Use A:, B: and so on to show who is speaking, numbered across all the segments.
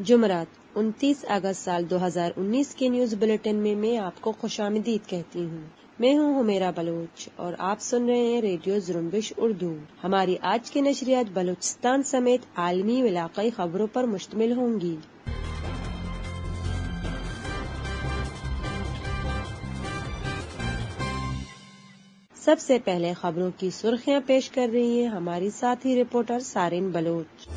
A: جمعرات 29 اگست سال 2019 کے نیوز بلیٹن میں آپ کو خوش آمدید کہتی ہوں۔ میں ہوں حمیرہ بلوچ اور آپ سن رہے ہیں ریڈیو زرنبش اردو۔ ہماری آج کی نشریات بلوچستان سمیت عالمی و علاقائی خبروں پر مشتمل ہوں گی۔ سب سے پہلے خبروں کی سرخیاں پیش کر رہی ہیں ہماری ساتھی رپورٹر سارین بلوچ۔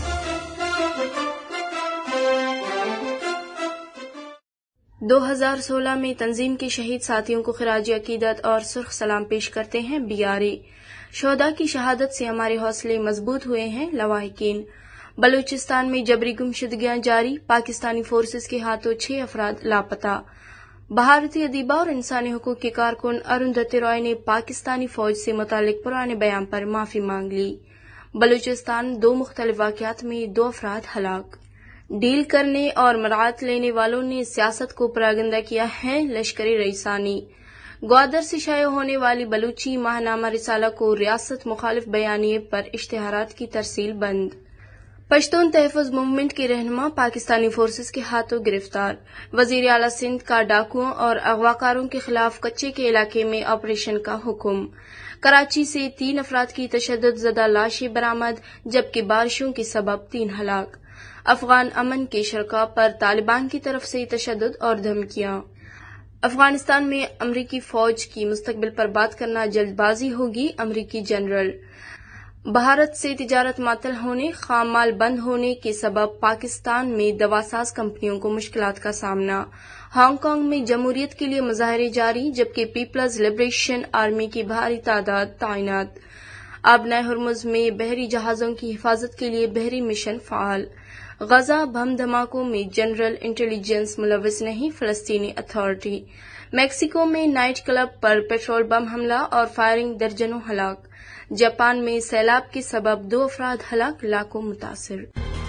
B: 2016 میں تنظیم کے شہید ساتھیوں کو خراج عقیدت اور سرخ سلام پیش کرتے ہیں BRA۔ شہداء کی شہادت سے ہمارے حوصلے مضبوط ہوئے ہیں لواحقین۔ بلوچستان میں جبری گمشدگیاں جاری، پاکستانی فورسز کے ہاتھوں 6 افراد لاپتہ۔ بھارتی ادیبہ اور انسانی حقوق کے کارکن اروندھتی رائے نے پاکستانی فوج سے متعلق پرانے بیان پر معافی مانگ لی۔ بلوچستان 2 مختلف واقعات میں 2 افراد ہلاک۔ ڈیل کرنے اور مراعات لینے والوں نے سیاست کو پراگندہ کیا ہے، لشکری رئیسانی۔ گوادر سے شائع ہونے والی بلوچی ماہنامہ رسالہ کو ریاست مخالف بیانیے پر اشتہارات کی ترسیل بند۔ پشتون تحفظ موومنٹ کے رہنما پاکستانی فورسز کے ہاتھوں گرفتار۔ وزیر اعلیٰ سندھ کا ڈاکوؤں اور اغواکاروں کے خلاف کچے کے علاقے میں آپریشن کا حکم۔ کراچی سے 3 افراد کی تشدد زدہ لاشیں برآمد، جبکہ بارشوں کے سبب 3 ہلاک۔ افغان امن کے شرکاء پر طالبان کی طرف سے تشدد اور دھمکیاں۔ افغانستان میں امریکی فوج کی مستقبل پر بات کرنا جلد بازی ہوگی، امریکی جنرل۔ بھارت سے تجارت معطل ہونے، خام مال بند ہونے کے سبب پاکستان میں دواساز کمپنیوں کو مشکلات کا سامنا۔ ہانگ کانگ میں جمہوریت کے لیے مظاہرے جاری، جبکہ پیپلز لبریشن آرمی کی بھاری تعداد تعینات۔ آبنائے ہرمز میں بحری جہازوں کی حفاظت کے لیے بحری مشن فعال۔ غزہ بم دھماکوں میں جنرل انٹیلیجنس ملوث نہیں، فلسطینی اتھارٹی۔ میکسیکو میں نائٹ کلب پر پیٹرول بم حملہ اور فائرنگ، درجنوں ہلاک۔ جاپان میں سیلاب کے سبب 2 افراد ہلاک، لاکھوں متاثر۔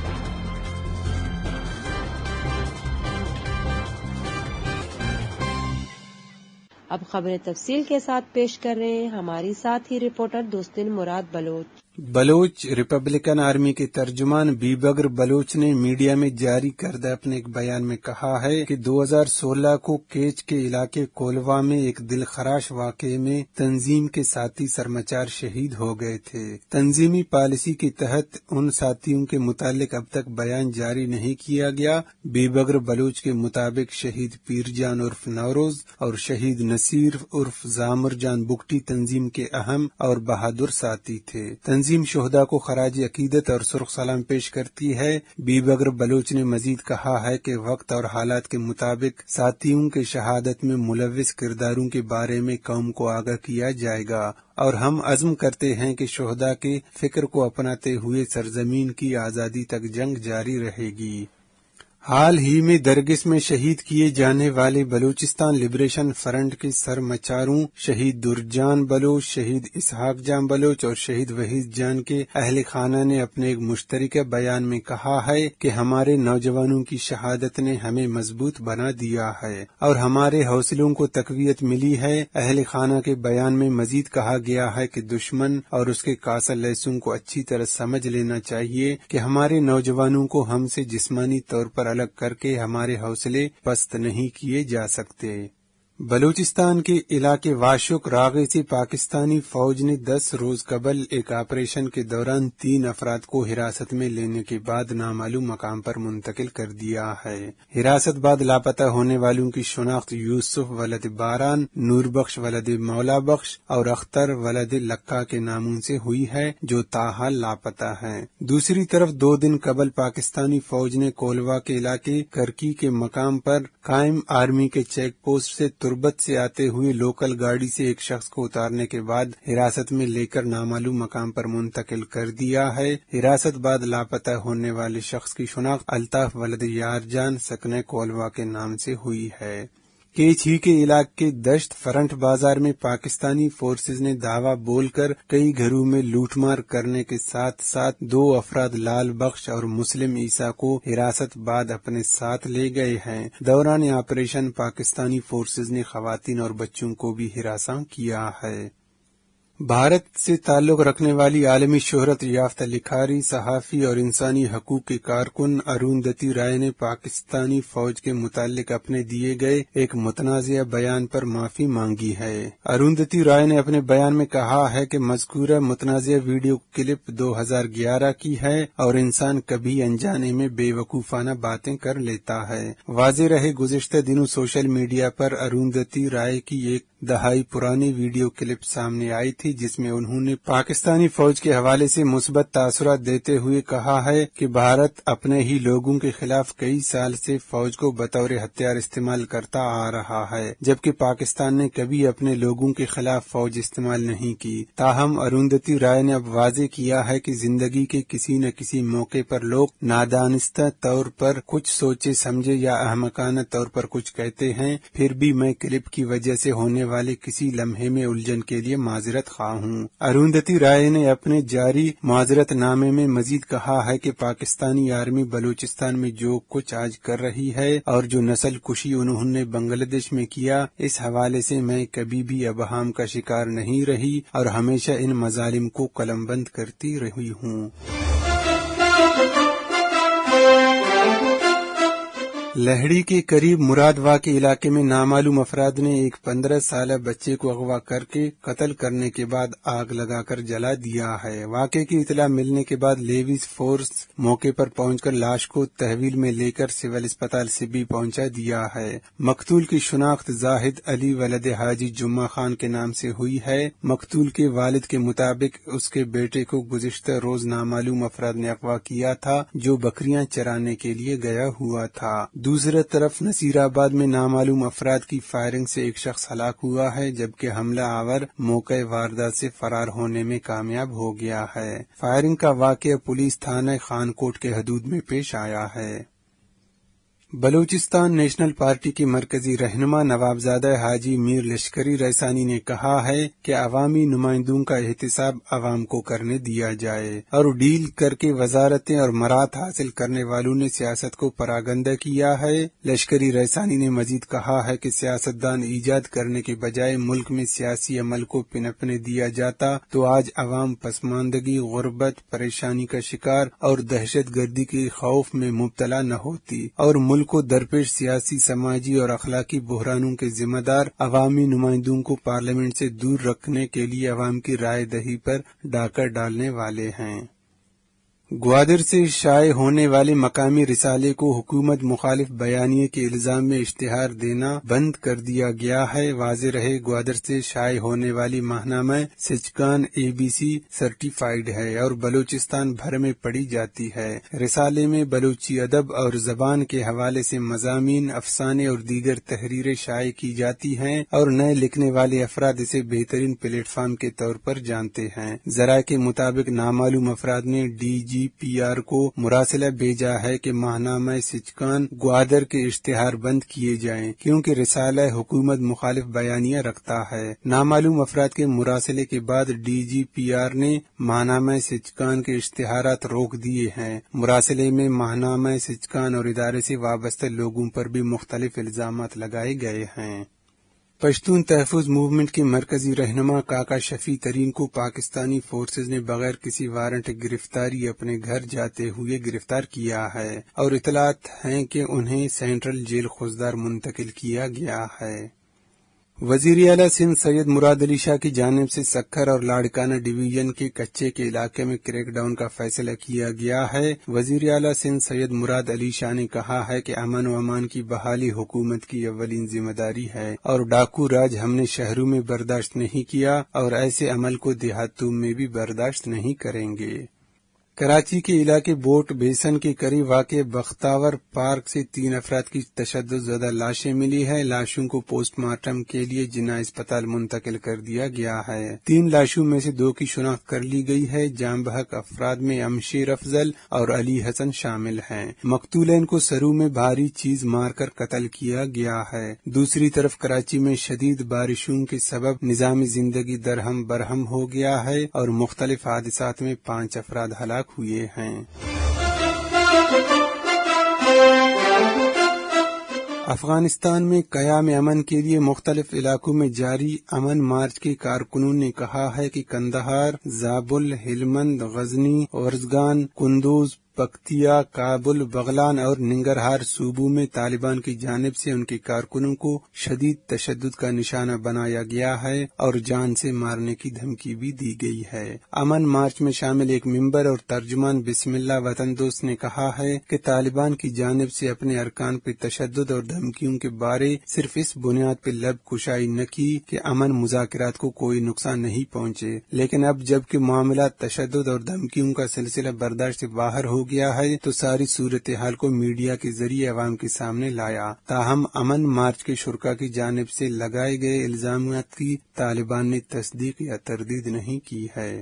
A: اب خبریں تفصیل کے ساتھ پیش کر رہے ہیں ہماری ساتھی reporter Dostain Murad Baloch.
C: Baloch Republican Army کے ترجمان بیبگر بلوچ نے میڈیا میں جاری کردہ اپنے ایک بیان میں کہا ہے کہ 2016 کو کیچ کے علاقے کولوا میں ایک دل خراش واقعے میں تنظیم کے ساتھی سرمچار شہید ہو گئے تھے۔ تنظیمی پالیسی کے تحت ان ساتھیوں کے متعلق اب تک بیان جاری نہیں کیا گیا۔ بیبگر بلوچ کے مطابق شہید پیر جان عرف نوروز اور شہید نصیر عرف زامر جان بگٹی تنظیم کے اہم اور بہادر ساتھی تھے۔ تنظیم شہداء کو خراج عقیدت اور سرخ سلام پیش کرتی ہے۔ بیبگر بلوچ نے مزید کہا ہے کہ وقت اور حالات کے مطابق ساتھیوں کے شہادت میں ملوث کرداروں کے بارے میں قوم کو آگاہ کیا جائے گا، اور ہم عزم کرتے ہیں کہ شہداء کے فکر کو اپناتے ہوئے سرزمین کی آزادی تک جنگ جاری رہے گی۔ حال ہی میں درگس میں شہید کیے جانے والے بلوچستان لبریشن فرنٹ کے سرمچاروں شہید درجان بلوچ، شہید اسحاق جان بلوچ اور شہید وحید جان کے اہل خانہ نے اپنے ایک مشترکہ بیان میں کہا ہے کہ ہمارے نوجوانوں کی شہادت نے ہمیں مضبوط بنا دیا ہے اور ہمارے حوصلوں کو تقویت ملی ہے۔ اہل خانہ کے بیان میں مزید کہا گیا ہے کہ دشمن اور اس کے کاسر لیسوں کو اچھی طرح سمجھ لینا چاہیے کہ ہمارے نوجوانوں کو ہم سے جسمانی طور پر الگ کر کے ہمارے حوصلے پست نہیں کیے جا سکتے۔ بلوچستان کے علاقے واشک راغے سے پاکستانی فوج نے 10 روز قبل ایک آپریشن کے دوران 3 افراد کو حراست میں لینے کے بعد نامعلوم مقام پر منتقل کر دیا ہے۔ حراست بعد لاپتہ ہونے والوں کی شناخت یوسف ولد باران، نور بخش ولد مولا بخش اور اختر ولد لکا کے ناموں سے ہوئی ہے، جو تاحال لاپتہ ہیں۔ دوسری طرف 2 دن قبل پاکستانی فوج نے کولوا کے علاقے کرکی کے مقام پر قائم آرمی کے چیک پوسٹ سے تربت سے آتے ہوئے لوکل گاڑی سے ایک شخص کو اتارنے کے بعد حراست میں لے کر نامعلوم مقام پر منتقل کر دیا ہے۔ حراست بعد لاپتہ ہونے والے شخص کی شناخت الطاف ولد یار جان سکنہ کولوا کے نام سے ہوئی ہے۔ کیچھی کے علاقے دشت فرنٹ بازار میں پاکستانی فورسز نے دعویٰ بول کر کئی گھروں میں لوٹ مار کرنے کے ساتھ ساتھ 2 افراد لال بخش اور مسلم عیسیٰ کو حراست بعد اپنے ساتھ لے گئے ہیں۔ دوران آپریشن پاکستانی فورسز نے خواتین اور بچوں کو بھی ہراساں کیا ہے۔ भारत से ताल्लुक रखने वाली आलमी शोहरत याफ्ता लिखारी, सहाफ़ी और इंसानी हकूक़ के कारकुन अरुंधति राय ने पाकिस्तानी फौज के मुताल्लिक अपने दिए गए एक मुतनाज़िया बयान पर माफ़ी मांगी है। अरुंधति राय ने अपने बयान में कहा है कि मज़कूरा मुतनाज़िया वीडियो क्लिप 2011 की है और इंसान कभी अनजाने में बेवकूफ़ाना बातें कर लेता है। वाज़ेह रहे गुज़िश्ता दिनों सोशल मीडिया पर अरुंधति राय की एक दहाई पुरानी वीडियो क्लिप सामने आई थी, जिसमें उन्होंने पाकिस्तानी फौज के हवाले से मुस्बत तासुरात देते हुए कहा है कि भारत अपने ही लोगों के खिलाफ कई साल से फौज को बतौर हथियार इस्तेमाल करता आ रहा है, जबकि पाकिस्तान ने कभी अपने लोगों के खिलाफ फौज इस्तेमाल नहीं की। ताहम अरुंधति राय ने अब वाज़ेह किया है कि जिंदगी के किसी न किसी मौके पर लोग नादानिस्ता तौर पर कुछ सोचे समझे या अहमकाना तौर पर कुछ कहते हैं। फिर भी मैं क्लिप की वजह से होने वाले किसी लम्हे में उलझन के लिए माजरत ख्वाह हूँ। अरुंधति राय ने अपने जारी माजरत नामे में मजीद कहा है कि पाकिस्तानी आर्मी बलूचिस्तान में जो कुछ आज कर रही है और जो नस्ल कुशी उन्होंने बांग्लादेश में किया, इस हवाले से मैं कभी भी अबहाम का शिकार नहीं रही और हमेशा इन मजालिम को कलमबंद करती रही हूँ। लहड़ी के करीब मुरादवा के इलाके में नामालूम अफराद ने एक 15 साल बच्चे को अगवा करके कत्ल करने के बाद आग लगाकर जला दिया है। वाक़े की इतला मिलने के बाद लेविस फोर्स मौके पर पहुंचकर लाश को तहवील में लेकर सिविल अस्पताल से भी पहुंचा दिया है। मकतूल की शुनाख्त जाहिद अली वलद हाजी जुम्मा खान के नाम से हुई है। मकतूल के वालिद के मुताबिक उसके बेटे को गुज़िश्ता रोज नामालूम अफराद ने अगवा किया था, जो बकरियां चराने के लिए गया हुआ था। दूसरी तरफ नसीराबाद में नामालूम अफराद की फायरिंग से एक शख्स हलाक हुआ है, जबकि हमला आवर मौके वारदात से फरार होने में कामयाब हो गया है। फायरिंग का वाक़या पुलिस थाना खानकोट के हदूद में पेश आया है। बलूचिस्तान नेशनल पार्टी के मरकजी रहनुमा नवाबजादा हाजी मीर लश्करी रैसानी ने कहा है कि अवामी नुमाइंदों का एहतिसाब अवाम को करने दिया जाए और डील करके वजारतें और मरात हासिल करने वालों ने सियासत को परागंदा किया है। लश्करी रैसानी ने मजीद कहा है कि सियासतदान ईजाद करने के बजाय मुल्क में सियासी अमल को पिनपने दिया जाता तो आज अवाम पसमानदगी, गुर्बत, परेशानी का शिकार और दहशत गर्दी के खौफ में मुब्तला न होती और मुल्क को दरपेश सियासी, समाजी और अखलाकी बहरानों के जिम्मेदार अवामी नुमाइंदों को पार्लियामेंट से दूर रखने के लिए अवाम की राय दही पर डाका डालने वाले हैं। ग्वादर से शाये होने वाले मकामी रिसाले को हुकूमत मुखालिफ बयानिए के इल्जाम में इश्तिहार देना बंद कर दिया गया है। वाज़ेह रहे ग्वादर से शाये होने वाली माहनामा सिचकान ABC सर्टिफाइड है और बलूचिस्तान भर में पढ़ी जाती है। रिसाले में बलूची अदब और जबान के हवाले से मज़ामीन, अफसाने और दीगर तहरीरें शाये की जाती हैं और नए लिखने वाले अफराद इसे बेहतरीन प्लेटफार्म के तौर पर जानते हैं। ज़राए के मुताबिक नामालूम अफराद ने DGPR को मुरासिला भेजा है कि माहनामा सिचकान ग्वादर के इश्तिहार बंद किए जाएं, क्योंकि रिसाला हुकूमत मुखालिफ बयानिया रखता है। नामालूम अफराद के मुरासिले के बाद DGPR ने माहनामा सिचकान के इश्तिहारात रोक दिए हैं। मुरासिले में माहनामा सिचकान और इदारे से वाबस्ता लोगों पर भी मुख्तलिफ इल्जामात लगाए गए हैं। पश्तून तहफ़्फ़ुज़ मूवमेंट के मरकजी रहनुमा काका शफी तरीन को पाकिस्तानी फोर्सेज ने बगैर किसी वारंट गिरफ्तारी अपने घर जाते हुए गिरफ्तार किया है और इतलात हैं कि उन्हें सेंट्रल जेल खुजदार मुंतकिल किया गया है। वज़ीर आला सिंध सैयद मुराद अली शाह की जानिब से सक्खर और लाड़काना डिवीजन के कच्चे के इलाके में क्रैकडाउन का फैसला किया गया है। वज़ीर आला सिंध सैयद मुराद अली शाह ने कहा है कि अमन व अमान की बहाली हुकूमत की अव्वलीन जिम्मेदारी है और डाकू राज हमने शहरों में बर्दाश्त नहीं किया और ऐसे अमल को देहातों में भी बर्दाश्त नहीं करेंगे। कराची के इलाके बोट बेसन के करीब वाक़े बख्तावर पार्क से 3 अफराद की तशद्दुद लाशें मिली है। लाशों को पोस्टमार्टम के लिए जिन्ना अस्पताल मुंतकिल कर दिया गया है। 3 लाशों में से 2 की शिनाख्त कर ली गई है। जाम बहक अफराद में अमशीर अफजल और अली हसन शामिल हैं। मकतूलैन को सरू में भारी चीज मारकर कत्ल किया गया है। दूसरी तरफ कराची में शदीद बारिशों के सबब निजामी जिंदगी दरहम बरहम हो गया है और मुख्तलिफ हादसात में 5 अफराद हलाक हुए हैं। افغانستان میں قیام امن کے لیے مختلف علاقوں میں جاری امن مارچ کے کارکنوں نے کہا ہے کہ قندھار، زابل، ہلمند، غزنی، اورزگان، قندوز، پکتیا، کابل، بغلان اور ننگرہار صوبوں میں طالبان کی جانب سے ان کے کارکنوں کو شدید تشدد کا نشانہ بنایا گیا ہے اور جان سے مارنے کی دھمکی بھی دی گئی ہے۔ امن مارچ میں شامل ایک ممبر اور ترجمان بسم اللہ وطن دوست نے کہا ہے کہ طالبان کی جانب سے اپنے ارکان پر تشدد اور دھمکیوں کے بارے صرف اس بنیاد پر لب کشائی نہ کی کہ امن مذاکرات کو کوئی نقصان نہیں پہنچے، لیکن اب جب کہ معاملات تشدد اور دھمکیوں کا سلسلہ برداشت سے باہر ہو گیا ہے تو ساری صورتحال کو میڈیا کے ذریعے عوام کے سامنے لایا۔ تاہم امن مارچ کے شرکاء کی جانب سے لگائے گئے الزامات کی طالبان نے تصدیق یا تردید نہیں کی ہے۔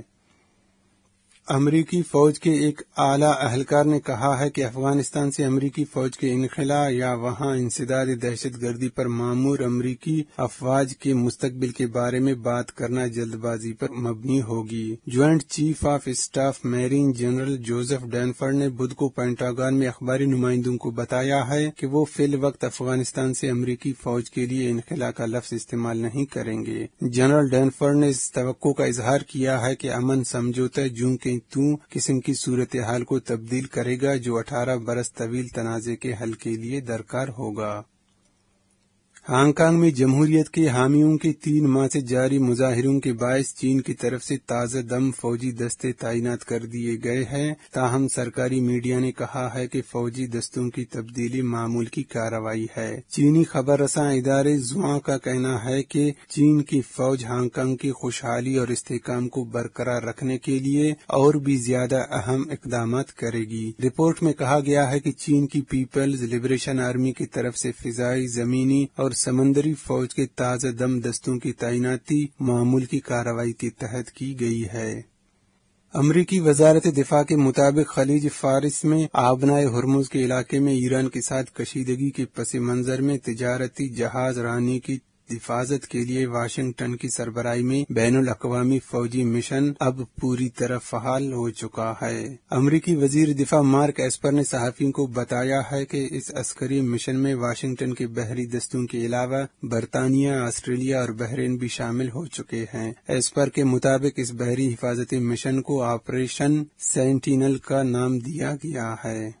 C: امریکی فوج کے ایک اعلیٰ اہلکار نے کہا ہے کہ افغانستان سے امریکی فوج کے انخلاء یا وہاں انسداد دہشت گردی پر مامور امریکی افواج کے مستقبل کے بارے میں بات کرنا جلد بازی پر مبنی ہوگی۔ Joint chief of staff marine general Joseph Dunford نے بدھ کو پینٹاگون میں اخباری نمائندوں کو بتایا ہے کہ وہ فی الوقت افغانستان سے امریکی فوج کے لیے انخلاء کا لفظ استعمال نہیں کریں گے۔ جنرل ڈینفرڈ نے اس توقع کا اظہار کیا ہے کہ امن سمجھوتہ جوں کے قسم کی صورتحال کو تبدیل کرے گا جو 18 برس طویل تنازع کے حل کے لیے درکار ہوگا۔ ہانگ کانگ میں جمہوریت کے حامیوں کے 3 ماہ سے جاری مظاہروں کے باعث چین کی طرف سے تازہ دم فوجی دستے تعینات کر دیے گئے ہیں، تاہم سرکاری میڈیا نے کہا ہے کہ فوجی دستوں کی تبدیلی معمول کی کارروائی ہے۔ چینی خبر رساں ادارے زوا کا کہنا ہے کہ چین کی فوج ہانگ کانگ کی خوشحالی اور استحکام کو برقرار رکھنے کے لیے اور بھی زیادہ اہم اقدامات کرے گی۔ رپورٹ میں کہا گیا ہے کہ چین کی پیپلز لبریشن آرمی کی طرف سے فضائی، زمینی اور سمندری فوج کے تازہ دم دستوں کی تعیناتی معمول کی کارروائی کے تحت کی گئی ہے۔ امریکی وزارت دفاع کے مطابق خلیج فارس میں آبنائے ہرمز کے علاقے میں ایران کے ساتھ کشیدگی کے پس منظر میں تجارتی جہاز رانی کی حفاظت کے لیے واشنگٹن کی سربراہی میں بین الاقوامی فوجی مشن اب پوری طرح فعال ہو چکا ہے۔ امریکی وزیر دفاع مارک ایسپر نے صحافیوں کو بتایا ہے کہ اس عسکری مشن میں واشنگٹن کے بحری دستوں کے علاوہ برطانیہ، آسٹریلیا اور بحرین بھی شامل ہو چکے ہیں۔ ایسپر کے مطابق اس بحری حفاظتی مشن کو آپریشن سینٹینل کا نام دیا گیا ہے۔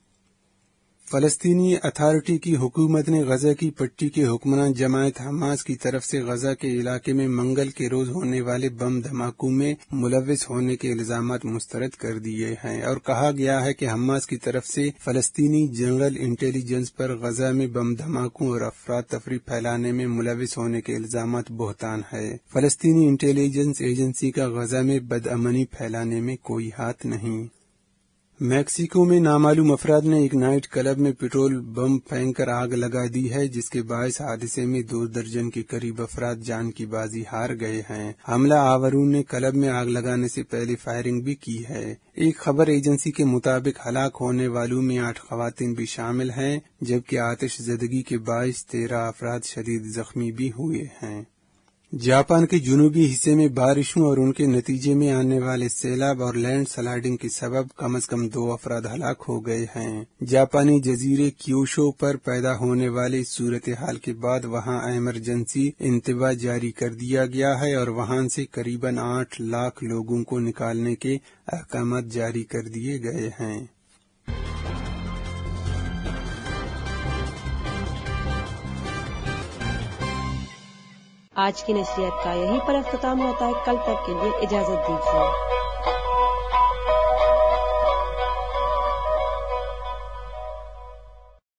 C: فلسطینی اتھارٹی کی حکومت نے غزہ کی پٹی کے حکمران جماعت حماس کی طرف سے غزہ کے علاقے میں منگل کے روز ہونے والے بم دھماکوں میں ملوث ہونے کے الزامات مسترد کر دیے ہیں اور کہا گیا ہے کہ حماس کی طرف سے فلسطینی جنرل انٹیلی جنس پر غزہ میں بم دھماکوں اور افراتفری پھیلانے میں ملوث ہونے کے الزامات بہتان ہے۔ فلسطینی انٹیلی جنس ایجنسی کا غزہ میں بدامنی پھیلانے میں کوئی ہاتھ نہیں۔ میکسیکو میں نامعلوم افراد نے ایک نائٹ کلب میں پیٹرول بم پھینک کر آگ لگا دی ہے جس کے باعث حادثے میں 2 درجن کے قریب افراد جان کی بازی ہار گئے ہیں۔ حملہ آوروں نے کلب میں آگ لگانے سے پہلے فائرنگ بھی کی ہے۔ ایک خبر ایجنسی کے مطابق ہلاک ہونے والوں میں 8 خواتین بھی شامل ہیں جبکہ آتش زدگی کے باعث 13 افراد شدید زخمی بھی ہوئے ہیں۔ جاپان کے جنوبی حصے میں بارشوں اور ان کے نتیجے میں آنے والے سیلاب اور لینڈ سلائڈنگ کے سبب کم از کم 2 افراد ہلاک ہو گئے ہیں۔ جاپانی جزیرے کیوشو پر پیدا ہونے والی صورتحال کے بعد وہاں ایمرجنسی انتباہ جاری کر دیا گیا ہے اور وہاں سے قریباً 8 لاکھ لوگوں کو نکالنے کے احکامات جاری کر دیے گئے ہیں۔
A: آج کی نشریات کا یہیں پر اختتام ہوتا ہے۔ کل تک کے لیے اجازت دیجیے۔